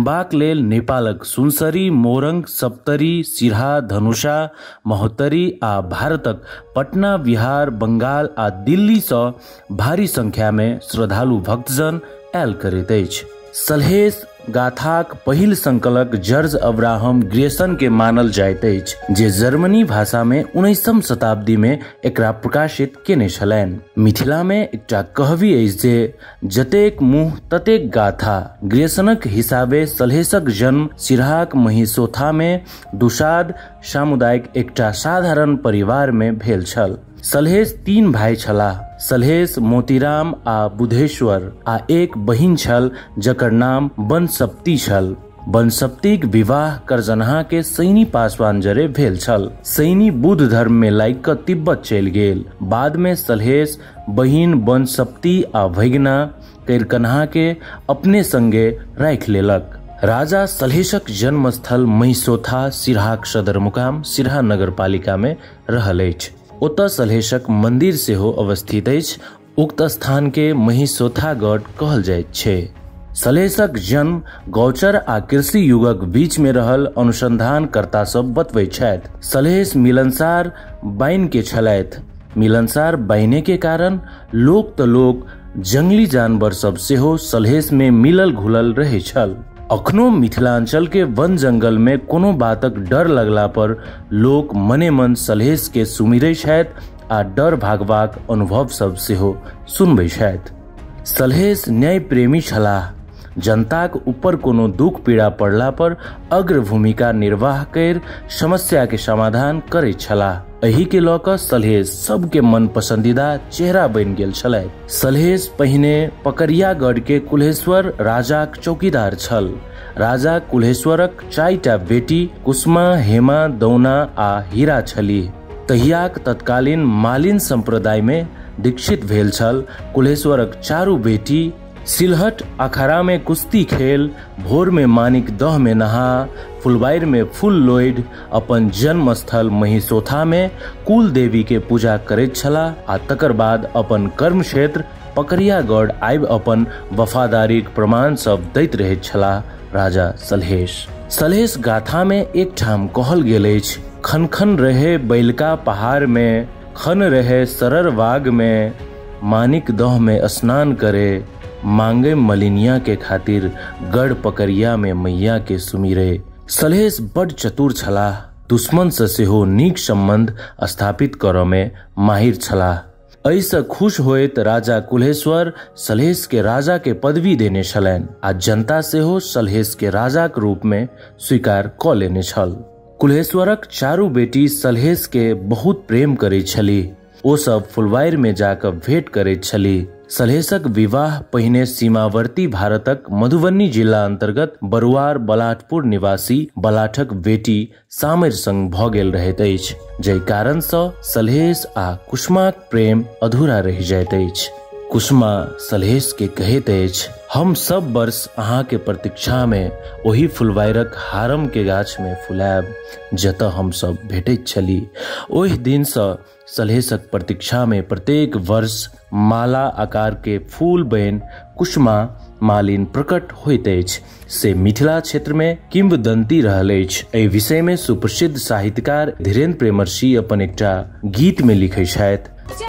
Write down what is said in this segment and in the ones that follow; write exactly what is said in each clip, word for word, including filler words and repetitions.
घुमबाक लेल नेपालक सुनसरी, मोरङ, सप्तरी, सिरहा, धनुषा, महोत्तरी आ भारतक पटना, बिहार, बंगाल आ दिल्ली सँ भारी संख्या में श्रद्धालु भक्तजन आयल करैत अछि। सलहेस गाथाक पहिल संकलक जॉर्ज अब्राहम ग्रेसन के मानल जाइत अछि, जे जर्मनी भाषा में उन्नीसम शताब्दी में एकरा प्रकाशित केने छलैन। मिथिला में एकटा कहबी अछि जे जतेक मुँह ततेक गाथा। ग्रेसनक हिसाबे सलहेसक जन्म सिरहाक महिसोथा में दुसाध सामुदायिक एकटा साधारण परिवार में भेल छल। सलहेस तीन भाई छलाह, सलहेस, मोतीराम आ बुधेश्वर, आ एक बहिन छल जकर नाम बनसप्ती छल। बनसप्तीक विवाह करजनहा के सैनी पासवान जरे भेल छल। सैनी बुद्ध धर्म में लाइग क तिब्बत चलि गेल। बाद में सलहेस बहिन बनसप्ती आ भगिना कैरकन्हा के अपने संगे राखि लेलक। राजा सलहेसक जन्मस्थल महिसोथा सिरहाक सदरमुकाम सिरहा नगरपालिका में रहल अछि। ओतऽ सलहेसक मंदिर सेहो अवस्थित अछि। उक्त स्थान के महिसोथागढ़ कहल जाइत छै। सलहेसक जन्म गौचर आ कृषि युगक बीच में रहल अनुसंधानकर्ता सब बतबैत छथि। सलहेस मिलनसार बाइन के छलथि। मिलनसार बाइने के कारण लोक त लोक जंगली जानवर सब सेहो सलहेस में मिलल घुलल रहे छल। अखनो मिथिलांचल के वन जंगल में कोनो बातक डर लगला पर लोक मने मन सलहेस के सुमिरै छथि आ डर भागबाक अनुभव सब सेहो सुनबै छथि। सलहेस न्याय प्रेमी छलाह। जनताक ऊपर कोनो दुख पीड़ा पड़ला पर अग्र भूमिका निर्वाह कर समस्या के समाधान करैत छलाह। एही के लऽ कऽ सलहेस सबके मन पसंदीदा चेहरा बनि गेल छलथि। सलहेस पहिने पकरियागढ़ के कुल्हेश्वर राजाक चौकीदार छल। राजा कुल्हेश्वरक चारिटा बेटी कुसुमा, हेमा, दौना आ हीरा छलीह। तहियाक तत्कालीन मालिन संप्रदाय में दीक्षित भेल छल। कुल्हेश्वरक चारू बेटी सिलहट अखाड़ा में कुश्ती खेल, भोर में मानिक दह में नहा, फुलबाइर में फूल लोढ़ि, अपन जन्म स्थल महिसोथा में कुल देवी के पूजा करैत छलाह आ तकर बाद अपन कर्म क्षेत्र पकरियागढ़ आबि अपन वफादारीक प्रमाण सब दैत रहैत छलाह राजा सलहेस। सलहेस गाथा में एक ठाम कहल गेल अछि, खन खन रहे बैलका पहाड़ में, खन रहे सरर वाग में, मानिक दह में स्नान करे, मांगे मलिनिया के खातिर गढ़ पकरिया में मैया के सुमिरे। सलहेस बड़ चतुर छलाह। दुश्मन से सेहो नीक संबंध स्थापित करऽ में माहिर छलाह। ऐसे खुश होइत राजा कुल्हेश्वर सलहेस के राजा के पदवी देने छलैन आ जनता सेहो सलहेस के राजाक रूप में स्वीकार क लेने छल। कुल्हेश्वरक चारू बेटी सलहेस के बहुत प्रेम करैत छलीह। ओ सब फुलबाइर में जाकर भेंट करैत छलीह। सलहेसक विवाह पहिने सीमावर्ती भारतक मधुबनी जिला अंतर्गत बरुआर बलाटपुर निवासी बलाठक बेटी सामर संग भ गेल रहैत अछि, जहि कारण सँ सलहेस आ कुसुमाक प्रेम अधूरा रहि जाइत अछि। कुसुमा सलहेस के कहैत अछि, हम सब वर्ष अहाँ के प्रतीक्षा में ओही फुलबाइरक हारम के गाछ में फुलायब जतऽ हम सब भेटैत छली। ओहि दिन सँ सलहेसक प्रतीक्षा में प्रत्येक वर्ष माला आकार के फूल बन कुसुमा मालिन प्रकट होइत अछि से मिथिला क्षेत्र में किंवदंती रहल अछि। एहि विषय में सुप्रसिद्ध साहित्यकार धीरेन्द्र प्रेमर्षि अपन एकटा गीत में लिखै छथि,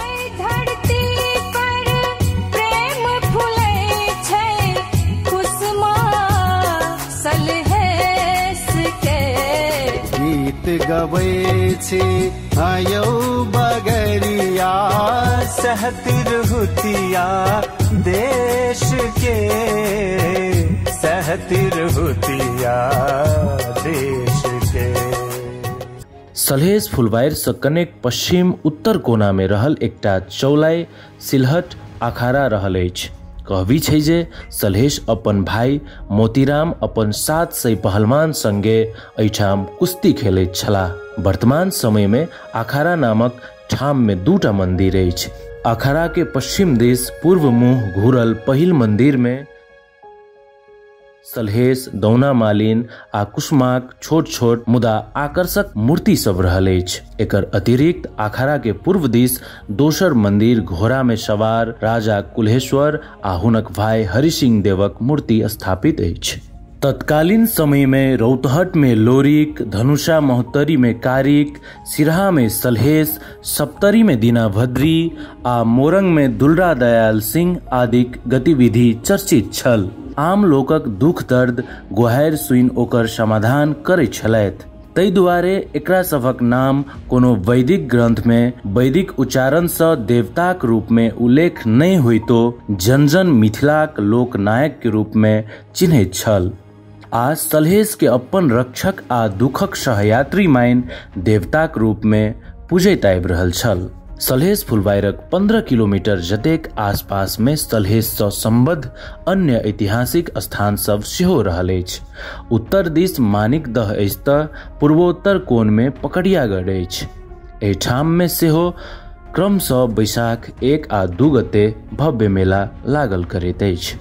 गबै छी आयो बगरिया सहतिर हुतिया देश के, सहतिर हुतिया देश के। सलहेस फुलबाइर सँ कनेक पश्चिम उत्तर कोना में रहल एकटा चौलाई सिलहट अखाड़ा रहल अछि। कहबी छै जे सलहेस अपन भाई मोतीराम अपन सात सय पहलवान संगे एहिठाम कुश्ती खेलैत छलाह। वर्तमान समय में अखाड़ा नामक ठाम में दूटा मंदिर अछि। अखाड़ा के पश्चिम दिस पूर्व मुँह घूरल पहिल मंदिर में सलहेस, दौना मालिन आ कुसुमाक छोट छोट मुदा आकर्षक मूर्ति सब रहल अछि। एकर अतिरिक्त अखाड़ा के पूर्व दिस दोसर मंदिर घोड़ा में सवार राजा कुल्हेश्वर आ हुनक भाई हरिसिंह देवक मूर्ति स्थापित अछि। तत्कालीन समय में रौतहट में लोरिक, धनुषा महोत्तरी में कारिक, सिरहा में सलहेश, सप्तरी में दीनाभद्री आ मोरंग में दुलरा दयाल सिंह आदिक गतिविधि चर्चित छल। आम लोकक दुख दर्द गुहारि सुनि ओकर समाधान करै छलथि। तै दुआरे एकरा सभक नाम कोनो वैदिक ग्रंथ में वैदिक उच्चारण सँ देवताक रूप में उल्लेख नहीं होइतो जन जन मिथिलाक लोकनायक के रूप में चिन्हैत छल। आ सलहेश के अपन रक्षक आ दुखक सहयात्री माइन देवताक रूप में पूजैत आबि रहल छल। सलहेश फुलबाइरक पंद्रह किलोमीटर जतेक आसपास में सलहेश सँ संबद्ध अन्य ऐतिहासिक स्थान सब सेहो रहल अछि। उत्तर दिस मानिकदह अछि तऽ पूर्वोत्तर कोण में पकड़ियागढ़ अछि। एहिठाम में सेहो क्रमशः बैसाख एक आ दू गते भव्य मेला लागल करैत अछि।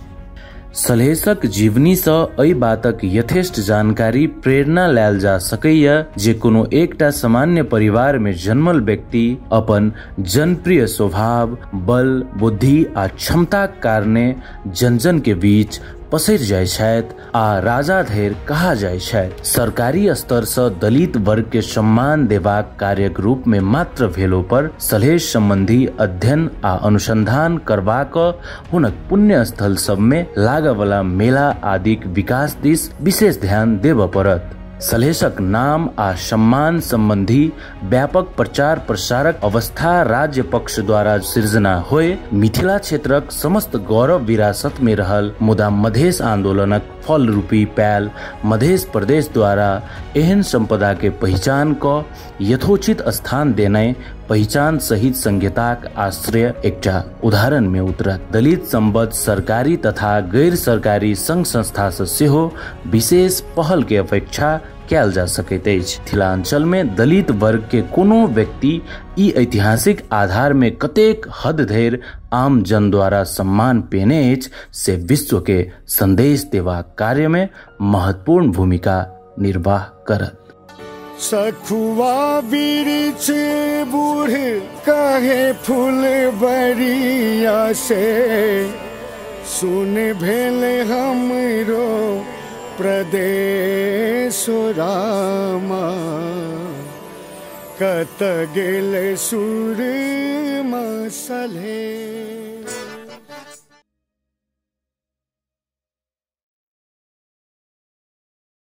सलहेशक जीवनी सँ एहि बातक यथेष्ट जानकारी प्रेरणा लेल जा सकैया जे कोनो एकटा सामान्य परिवार में जन्मल व्यक्ति अपन जनप्रिय स्वभाव, बल, बुद्धि आ क्षमताक कारणे जन जन के बीच पसरि जाय छथि आ राजा धरि कहा जाय छथि। सरकारी स्तर सँ दलित वर्ग के सम्मान देबाक कार्यक रूप में मात्र भेलो पर सलहेश संबंधी अध्ययन आ अनुसंधान करबाक हुनक पुण्य स्थल सब में लागय वाला मेला आदिक विकास दिस विशेष ध्यान देबय पड़त। सलहेशक नाम आ सम्मान संबंधी व्यापक प्रचार प्रसारक अवस्था राज्य पक्ष द्वारा सृजना होय मिथिला क्षेत्रक समस्त गौरव विरासत में रहल, मुदा मधेश आंदोलनक फल रूपी पैल मधेश प्रदेश द्वारा एहन संपदा के पहचान क यथोचित स्थान देनाय पहचान सहित संहिताक आश्रय एकटा उदाहरण में उतरत। दलित संबद्ध सरकारी तथा गैर सरकारी संघ संस्था से सेहो विशेष पहल के अपेक्षा कयल जा सकैत अछि। मिथिलांचल में दलित वर्ग के कोनो व्यक्ति ई ऐतिहासिक आधार में कतेक हद धरि आम जन द्वारा सम्मान पेने अछि से विश्व के संदेश देवा कार्य में महत्वपूर्ण भूमिका निर्वाह करत। सखुआ बिरिछ बूढ़ कहे फूल बरिया से सुन भेल हमरो प्रदेश रामा कत गेल सुर सलहेश।